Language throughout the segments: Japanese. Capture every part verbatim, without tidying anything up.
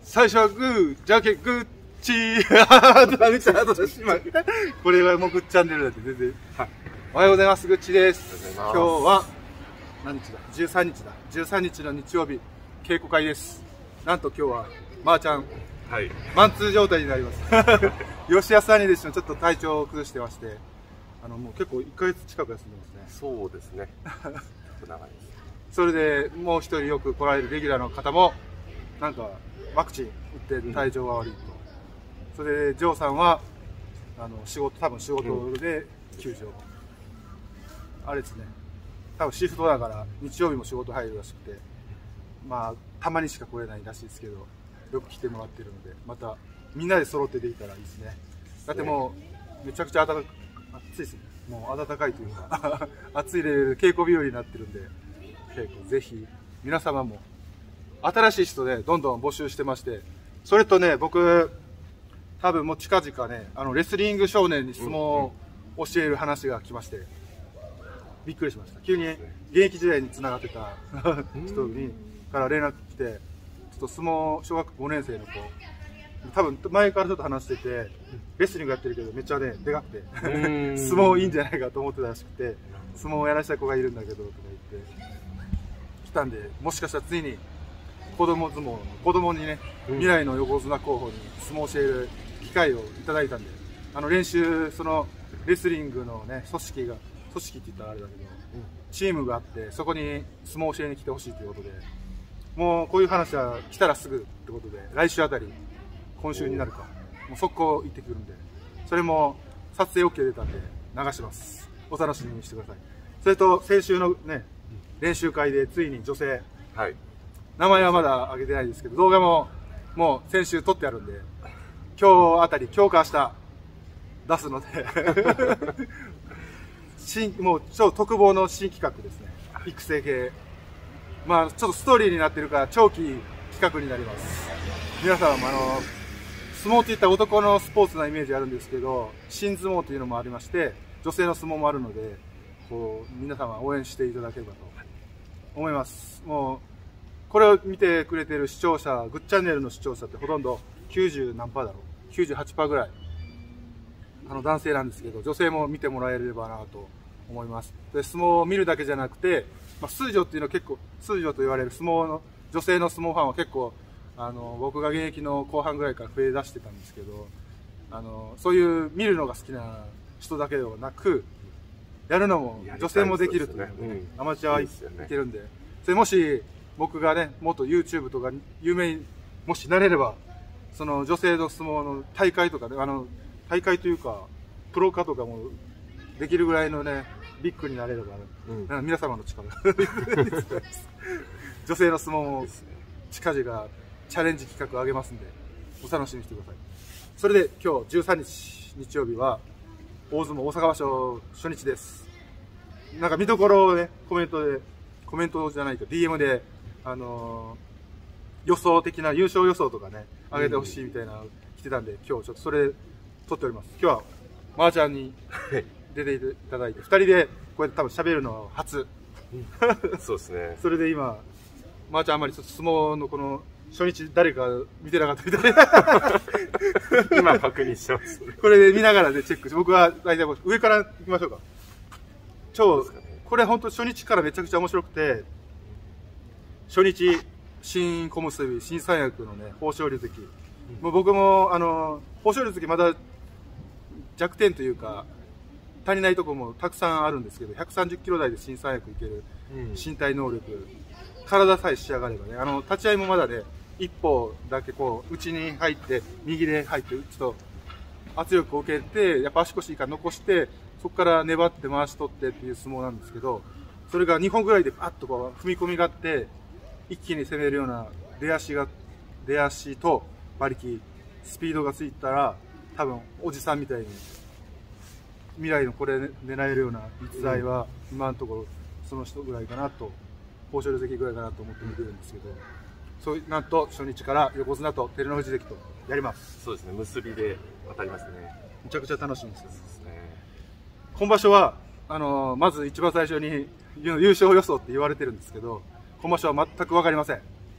最初はグー、じゃけグッチー。ダメちゃん、あとでしまう。これはもうグッチャンネルだって全然。はい。おはようございます。グッチです。今日は、何日だ ?じゅうさんにちだ。じゅうさんにちの日曜日、稽古会です。なんと今日は、まーちゃん、はい、マンツー状態になります。吉安兄弟子のちょっと体調を崩してまして、あの、もう結構いっかげつ近く休んでますね。 そうですね。長いです。 それで、もう一人よく来られるレギュラーの方も、なんか、ワクチン打って体調が悪いと。それで、ジョーさんは、あの、仕事、多分仕事で休場。うん、あれですね。多分シフトだから、日曜日も仕事入るらしくて、まあ、たまにしか来れないらしいですけど、よく来てもらってるので、また、みんなで揃ってできたらいいですね。だってもう、めちゃくちゃ暖かく、暑いですね。もう暖かいというか、暑いレベルで稽古日和になってるんで、稽古ぜひ、皆様も、新しい人でどんどん募集してまして、それとね、僕、多分もう近々ね、あの、レスリング少年に相撲を教える話が来まして、びっくりしました。急に現役時代に繋がってた人に、から連絡来て、ちょっと相撲、小学ごねん生の子、多分前からちょっと話してて、レスリングやってるけどめっちゃね、でかくて、相撲いいんじゃないかと思ってたらしくて、相撲をやらした子がいるんだけど、とか言って、来たんで、もしかしたらついに、子供相撲の、子供にね、未来の横綱候補に相撲を教える機会をいただいたんで、あの練習、そのレスリングのね、組織が、組織って言ったらあれだけど、チームがあって、そこに相撲を教えに来てほしいということで、もうこういう話は来たらすぐってことで、来週あたり、今週になるか、もう速攻行ってくるんで、それも撮影 OK 出たんで流します。お楽しみにしてください。それと、先週のね、練習会でついに女性、はい、名前はまだ上げてないですけど、動画ももう先週撮ってあるんで、今日あたり、今日か明日出すので、新、もう超特望の新企画ですね。育成系。まあ、ちょっとストーリーになってるから、長期企画になります。皆さんもあの、相撲っていったら男のスポーツなイメージあるんですけど、新相撲というのもありまして、女性の相撲もあるので、こう、皆様応援していただければと思います。もう、これを見てくれてる視聴者、グッチャンネルの視聴者ってほとんどきゅうじゅうなんパーだろう ?きゅうじゅうはちパーセント ぐらい。あの男性なんですけど、女性も見てもらえればなと思います。で、相撲を見るだけじゃなくて、まあ、数女っていうのは結構、数女と言われる相撲の、女性の相撲ファンは結構、あの、僕が現役の後半ぐらいから増え出してたんですけど、あの、そういう見るのが好きな人だけではなく、やるのも女性もできるというので、ね、アマチュアはいけるんで、それもし僕がね、もっと YouTube とか有名にもしなれれば、その女性の相撲の大会とかね、あの、大会というか、プロ化とかもできるぐらいのね、ビッグになれれば、ね、うん、皆様の力女性の相撲も近々チャレンジ企画を上げますんで、お楽しみにしてください。それで今日じゅうさんにち日曜日は大相撲大阪場所初日です。なんか見どころをね、コメントで、コメントじゃないか ディーエム で、あのー、予想的な優勝予想とかね、上げてほしいみたいなの来てたんで、今日ちょっとそれ撮っております。今日はまーちゃんに出ていただいて、ふたりでこうやって多分喋るのは初。 そうですね。 それで今、まーちゃんあんまり相撲のこの初日誰か見てなかったみたいな。 今確認してます。 これで見ながらでチェックして、僕は大体上から行きましょうか。超、これ本当初日からめちゃくちゃ面白くて、初日、新小結、新三役のね、豊昇龍関。もう僕も、あの、豊昇龍関まだ弱点というか、足りないところもたくさんあるんですけど、ひゃくさんじゅっキロ台で新三役いける身体能力、体さえ仕上がればね、あの、立ち合いもまだね、一歩だけこう、内に入って、右で入って、ちょっと圧力を受けて、やっぱ足腰以下残して、そこから粘って回し取ってっていう相撲なんですけど、それがにほんぐらいでパッとこう、踏み込みがあって、一気に攻めるような出足が、出足と馬力、スピードがついたら、多分、おじさんみたいに、未来のこれ狙えるような逸材は、今のところ、その人ぐらいかなと、豊昇龍関ぐらいかなと思って見てるんですけど、そう、なんと初日から横綱と照ノ富士関とやります。 そうですね、結びで当たりますね。 めちゃくちゃ楽しみですよね。今場所は、あのー、まず一番最初に優勝予想って言われてるんですけど、今場所は全く分かりません。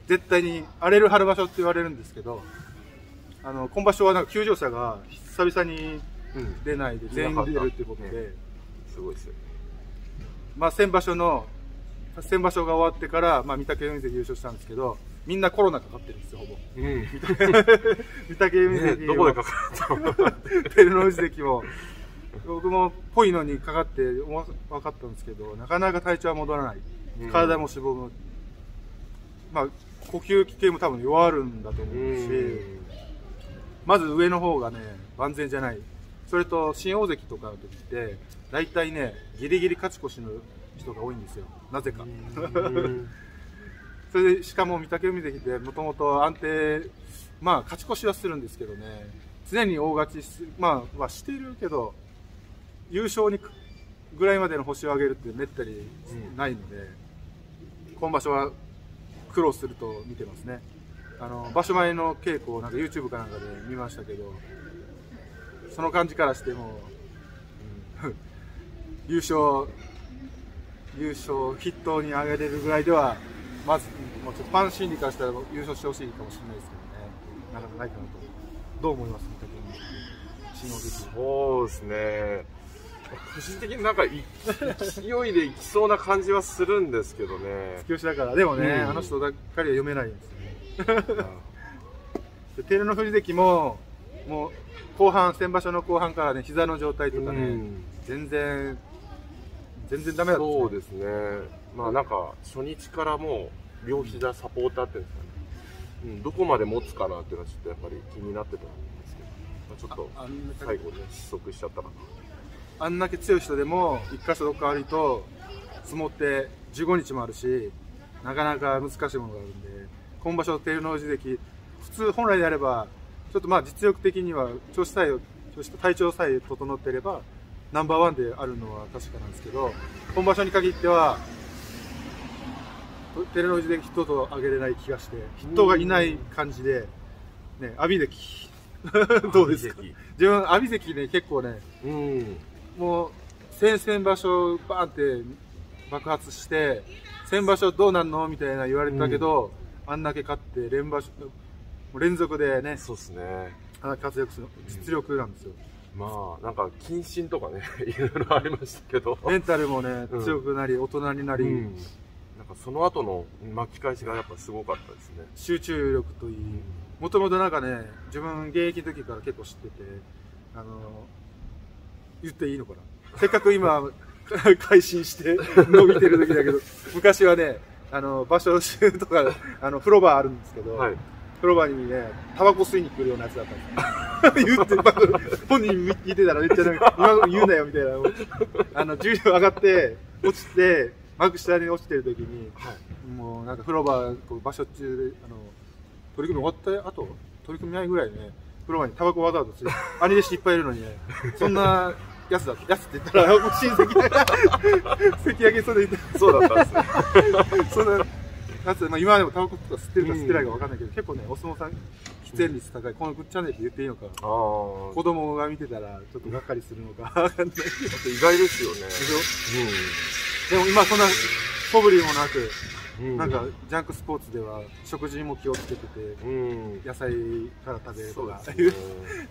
絶対に荒れる春場所って言われるんですけど、あの今場所はなんか休場者が久々に出ないで全員出るっていうことで、 ね、すごいですよ。 まあ先場所の先場所が終わってから、まあ、御嶽海関優勝したんですけど、みんなコロナかかってるんですよ、ほぼ。うん、御嶽海関、 ね、どこでかかったの照ノ富士関も、僕もぽいのにかかって分かったんですけど、なかなか体調は戻らない。体も脂肪も、まあ、呼吸器系も多分弱るんだと思うし、まず上の方がね、万全じゃない。それと、新大関とかの時って、大体ね、ギリギリ勝ち越しの人が多いんですよ。なぜか。それで、しかも御嶽海関ってもともと安定、まあ、勝ち越しはするんですけどね、常に大勝ちし、まあ、まあ、しているけど、優勝にぐらいまでの星を上げるってめったにないので、うん、今場所は苦労すると見てますね。あの場所前の稽古をなんか YouTube かなんかで見ましたけど、その感じからしても、うん、優勝優勝筆頭に上げれるぐらいではまずもうちょっとファン心理からしたら優勝してほしいかもしれないですけどね、なかなかないかなと。どう思います？新大関。 そうですね。個人的になんか勢いでいきそうな感じはするんですけどね。 突き押しだから、でもね、うん、あの人ばっかりは読めないんですよね。照ノ富士関も、もう後半、先場所の後半からね、膝の状態とかね、うん、全然、全然ダメだった、ね。 そうですね。まあなんか、初日からもう、両膝サポーターっていうんですかね、うん、どこまで持つかなっていうのはちょっとやっぱり気になってたんですけど、まあ、ちょっと最後ね、失速しちゃったかな。 あんだけ強い人でも一箇所どっか悪いと相撲ってじゅうごにちもあるし、なかなか難しいものがあるんで、今場所照ノ富士関、普通本来であればちょっとまあ実力的には調子さえ調子と体調さえ整っていればナンバーワンであるのは確かなんですけど、今場所に限っては照ノ富士関筆頭と上げれない気がして、筆頭がいない感じでね、阿炎関どうですか？自分阿炎関ね、結構ね、うん、もう先々場所バーンって爆発して、先場所どうなんのみたいな言われてたけど、うん、あんだけ勝って連場所連続でね、 そうですね、 活躍する実力なんですよ。 うん、まあなんか謹慎とかねいろいろありましたけど、 メンタルもね、うん、強くなり大人になり、うん、 なんかその後の巻き返しがやっぱすごかったですね。 集中力といい、もともとなんかね、自分現役の時から結構知ってて、あの言っていいのかな、せっかく今改心して伸びてる時だけど、昔はね、あの場所中とかあの風呂場あるんですけど、はい、風呂場にねタバコ吸いに来るようなやつだったんですよ。言って本人見てたらめっちゃなんか今言うなよみたいな、あの重量上がって落ちて幕下に落ちてる時に、はい、もうなんか風呂場こう場所中であの取り組み終わった後取り組みないぐらいね、風呂場にタバコわざわざついて兄弟子いっぱいいるのにね、そんなやつだってやつって言ったら親戚関上げそうで言ってそうだったんですね。 そんなやつ、まあ、今でもタバコとか吸ってるか吸ってないか分かんないけど、結構ねお相撲さん喫煙率高い、このグッチャンネルって言っていいのか、子供が見てたらちょっとがっかりするのか分かんないけど、 意外ですよね。 でも今そんな素振りもなく、うん、なんかジャンクスポーツでは食事にも気をつけてて、うん、野菜から食べるとかいう、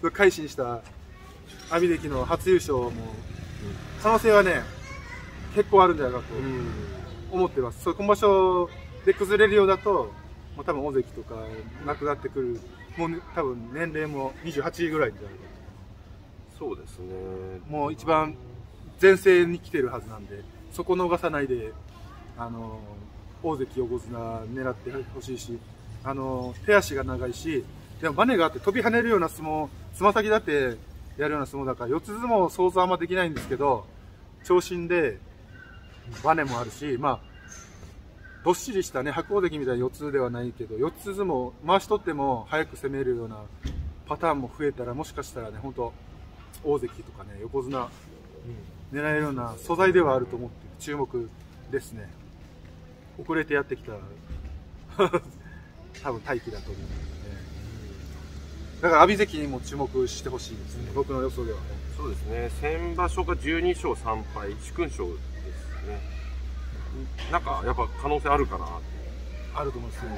改心した阿炎関の初優勝も可能性はね結構あるんじゃないかと思ってます。うん、そう今場所で崩れるようだともう多分大関とかなくなってくる、もう、ね、多分年齢もにじゅうはちぐらいじゃないかと。そうですね、 もう一番前世に来てるはずなんで、そこ逃さないであの大関横綱狙ってほしいし、あの手足が長いし、でもバネがあって飛び跳ねるような相撲、つま先だってやるような相撲だから、四つ相撲想像あんまできないんですけど、長身でバネもあるし、まあどっしりしたね白鵬関みたいな四つではないけど、四つ相撲回し取っても早く攻めるようなパターンも増えたら、もしかしたらね本当大関とかね横綱狙えるような素材ではあると思って注目ですね。遅れてやってきた多分大器だと思うんですね。だから阿炎関にも注目してほしいですね、僕の予想ではね。 そうですね、先場所がじゅうにしょうさんぱい、殊勲賞ですね。なんかやっぱ可能性あるかなって。 あると思うんですよね。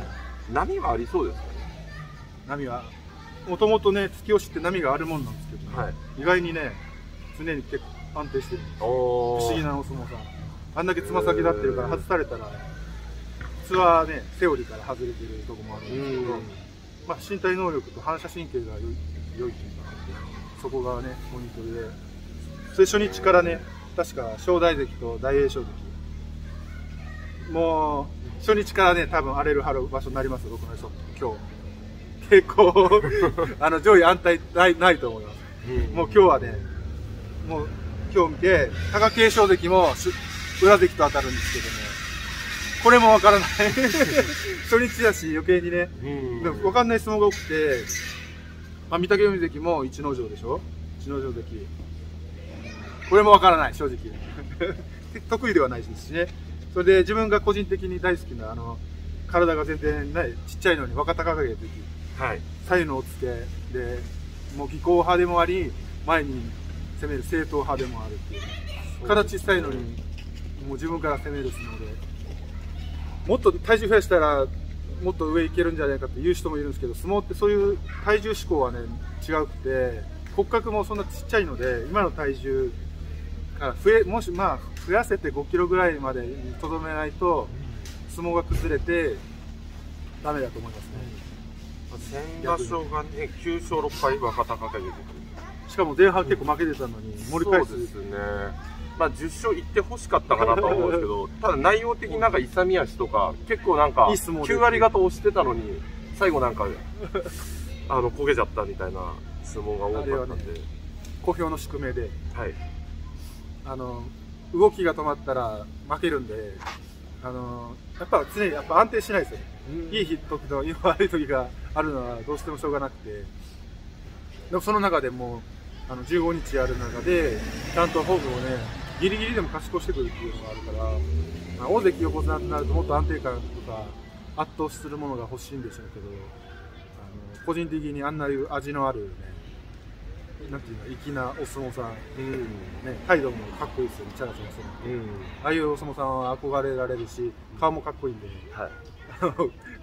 波はありそうですかね。 波はもともとね突き押しって波があるもんなんですけど、ね、はい、意外にね常に結構安定してる。不思議なお相撲さん。あんだけつま先立ってるから外されたら普通はねセオリーから外れてるとこもあるんですけど、まあ、身体能力と反射神経が良い良いっていうか、そこがねポイントで、それ初日からね確か正代関と大栄翔関、もう初日からね多分荒れる張る場所になりますよ僕の予想。今日結構あの上位安泰ないないと思います。もう今日はねもう今日見て貴景勝関も裏関と当たるんですけどね、これもわからない初日だし余計にね、でも分かんない相撲が多くて、まあ、御嶽海関も逸ノ城でしょ、逸ノ城関、これもわからない正直得意ではないですしね。それで自分が個人的に大好きなあの体が全然ないちっちゃいのに若隆景関、はい、左右のお付けでもう技巧派でもあり前に攻める正統派でもあるっていう、体小さいのにもう自分から攻める相撲で、もっと体重増やしたらもっと上いけるんじゃないかっていう人もいるんですけど、相撲ってそういう体重志向はね違くて、骨格もそんなちっちゃいので今の体重から増えもしまあ増やせてごキロぐらいまでにとどめないと相撲が崩れてダメだと思いますね。 先場所がねきゅう勝ろっぱい若隆景、 しかも前半結構負けてたのに盛り返す。 そうですね。まあじゅっ勝いってほしかったかなとは思うんですけど、ただ内容的になんか勇み足とか結構なんかきゅう割方押してたのに最後なんかあの焦げちゃったみたいな相撲が多かったんで、ね、 小兵の宿命で、 はい、 あの動きが止まったら負けるんで、あのやっぱ常にやっぱ安定しないですよね。いい時と悪い時があるのはどうしてもしょうがなくて、でもその中でもあのじゅうごにちある中でちゃんとフォームをねギリギリでも勝ち越してくるっていうのがあるから、まあ、大関横綱になるともっと安定感とか圧倒するものが欲しいんでしょうけど、あの個人的にあんないう味のあるね、なんていうの、粋なお相撲さん、うんね、態度もかっこいいですよね、チャラチャラしてる、うん、ああいうお相撲さんは憧れられるし顔もかっこいいんで、はい、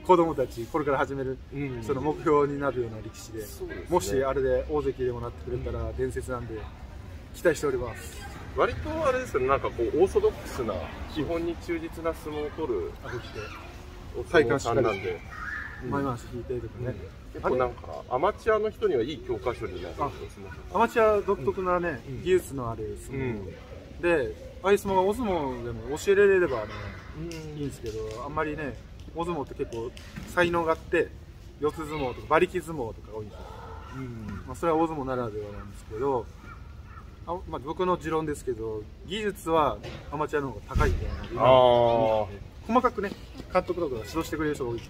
子供たちこれから始める、うん、その目標になるような力士 で, で、ね、もしあれで大関でもなってくれたら伝説なんで期待しております。 割とあれですよね、なんかこうオーソドックスな基本に忠実な相撲を取るお相撲さんなんで、 前回し引いてとかね、 結構なんかアマチュアの人にはいい教科書になる。 アマチュア独特なね、技術のある相撲で、ああいう相撲がお相撲でも教えられればねいいんですけど、あんまりねお相撲って結構才能があって四つ相撲とか馬力相撲とか多いんですよ。まあそれは大相撲ならではなんですけど、あ、まあ、僕の持論ですけど、技術はアマチュアの方が高いんじゃないかなと、細かくね監督とかが指導してくれる人が多いから、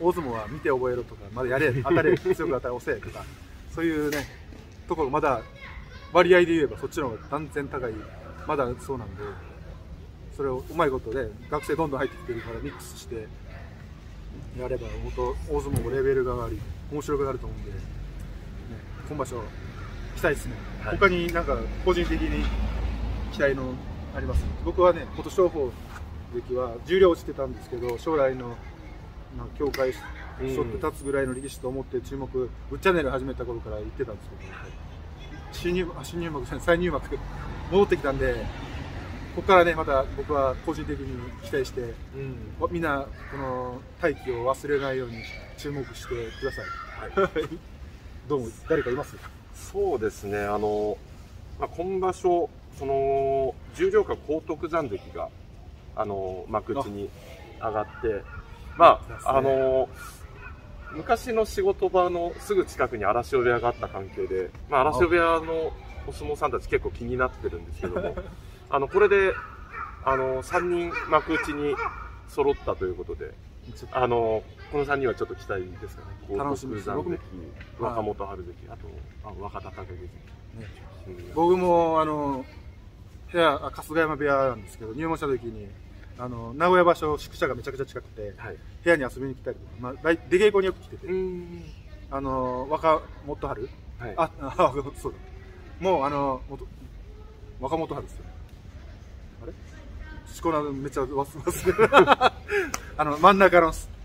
大相撲は見て覚えろとか、まだやれ、当たれ、強く当たれ、押せとか、そういうねところまだ割合で言えばそっちの方が断然高い、まだそうなんで、それをうまいことで、ね、学生どんどん入ってきてるからミックスしてやれば本当大相撲もレベルが上がり面白くなると思うんで、ね、今場所期待ですね。はい、他になんか個人的に期待のあります。僕はね、琴勝峰関は重量落ちてたんですけど、将来のなんか協会しょって立つぐらいの力士と思って注目、ブッチャネル始めた頃から言ってたんですけど、はい、新入幕、新入幕じゃない、再入幕戻ってきたんで、ここからねまた僕は個人的に期待して、うん、みんなこの大器を忘れないように注目してください。はい、どうも誰かいます？ そうですね、あの、まあ、今場所、その十両下荒篤山関があの幕内に上がって、まあ、あの昔の仕事場のすぐ近くに荒汐部屋があった関係で、まあ、荒汐部屋のお相撲さんたち結構気になってるんですけども、あのこれであのさんにん幕内に揃ったということで、あのこのさんにんはちょっと期待ですかね。 楽しみです。 若元春関、あとあ若隆景関、ね、 うん、僕もあの部屋春日山部屋なんですけど、入門した時にあの名古屋場所宿舎がめちゃくちゃ近くて、はい、部屋に遊びに来たりとか、まあ、出稽古によく来てて、あの若元春、はい、ああそうだ、もうあの若元春ですよ。あれしこ名めっちゃ忘れますあの真ん中の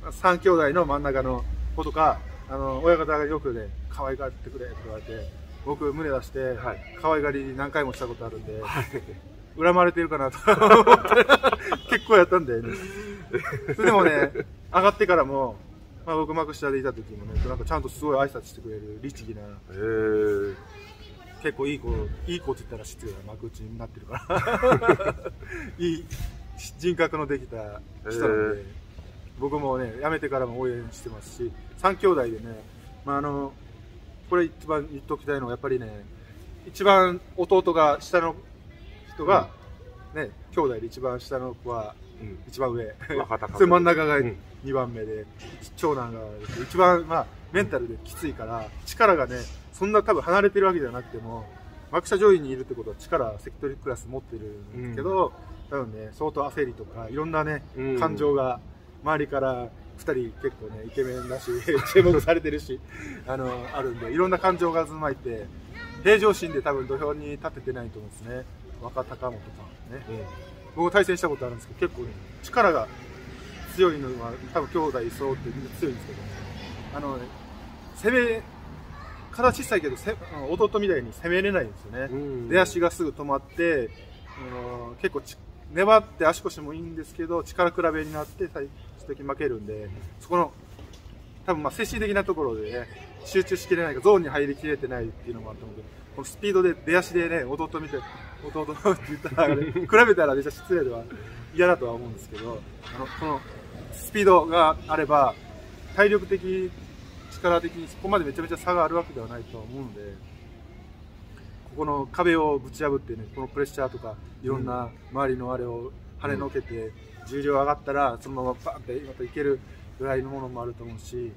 三兄弟の真ん中の子とか、あの親方がよくね可愛がってくれって言われて、僕胸出して、はい、可愛がり何回もしたことあるんで、はい、恨まれてるかなと思って結構やったんで、ね、それでもね上がってからも、まあ、僕幕下でいた時もねなんかちゃんとすごい挨拶してくれる律儀な、えー、結構いい子いい子って言ったら失礼な幕内になってるからいい人格のできた人なんで、えー、僕もね辞めてからも応援してますし、三兄弟でね、まあ、あのこれ一番言っておきたいのはやっぱりね、一番弟が下の人が、うん、ね兄弟で一番下の子は一番上、うん、それ真ん中がにばんめで、うん、長男が一番、まあ、メンタルできついから力がねそんな多分離れてるわけじゃなくても幕下上位にいるってことは力関取クラス持ってるんですけど、うん、多分ね相当焦りとかいろんなね、うん、感情が周りからふたり結構ねイケメンだし注目されてるしあのあるんでいろんな感情が渦巻いて平常心で多分土俵に立ててないと思うんですね。若隆元とかね、うん、僕対戦したことあるんですけど結構ね力が強いのは多分兄弟揃ってみんな強いんですけど、あのね攻め体小さいけど弟みたいに攻めれないんですよね、うん、出足がすぐ止まって、うん、結構粘って足腰もいいんですけど力比べになって最終的に負けるんで、そこの多分まあ精神的なところで、ね、集中しきれないかゾーンに入りきれてないっていうのもあると思うけど、このスピードで出足でね弟見て弟って言ったら、ね、比べたらめっちゃ失礼では嫌だとは思うんですけど、あのこのスピードがあれば体力的力的にそこまでめちゃめちゃ差があるわけではないとは思うので、ここの壁をぶち破ってねこのプレッシャーとかいろんな周りのあれを跳ねのけて、重量上がったらそのままバンってまたいけるぐらいのものもあると思うし、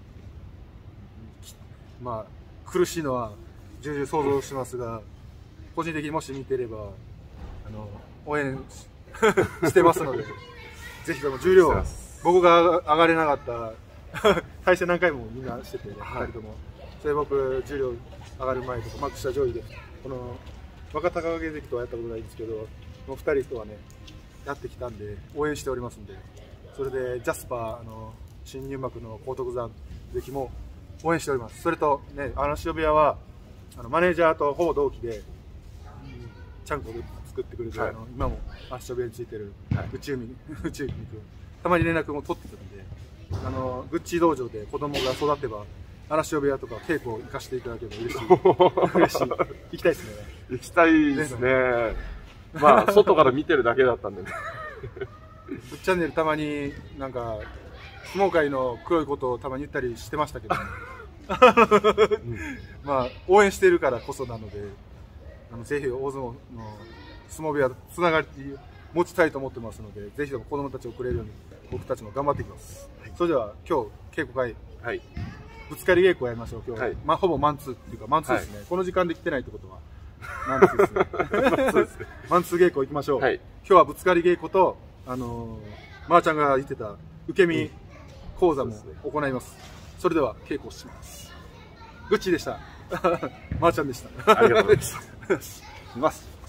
まあ苦しいのは重々想像しますが、個人的にもし見てればあの応援してますのでぜひとも重量僕が上がれなかった対戦何回もみんなしててね、はい、ふたりともそれ僕重量上がる前とか幕下上位でこの若隆景関とはやったことないんですけどこのふたりとはねやってきたんで応援しておりますんで、それでジャスパーあの新入幕の荒篤山関も応援しております。それとね嵐尾部屋はあのマネージャーとほぼ同期で、うん、ちゃんこで作ってくれて、はい、あの今も嵐尾部屋についてる宇宙海宇宙海君たまに連絡も取ってたんで、あのグッチ道場で子供が育てば嵐尾部屋とか稽古を行かせていただければ嬉しい嬉しい行きたいですね。 行きたいですね。まあ外から見てるだけだったんでねぶっチャンネルたまになんか相撲界の黒いことをたまに言ったりしてましたけど、ねうん、まあ応援しているからこそなので、あのぜひ大相撲の相撲部屋つながり持ちたいと思ってますので、ぜひとも子供たちをくれるように僕たちも頑張っていきます、はい、それでは今日稽古会、はい、ぶつかり稽古をやりましょう今日、はい、まあ、ほぼマンツーっていうかマンツーですね、はい、この時間で来てないってことはマンツーですねマンツー稽古行きましょう、はい、今日はぶつかり稽古とあのー、まーちゃんが言ってた受け身講座も行います、うん、それでは稽古します。グッチーでしたまーちゃんでしたありがとうございますいます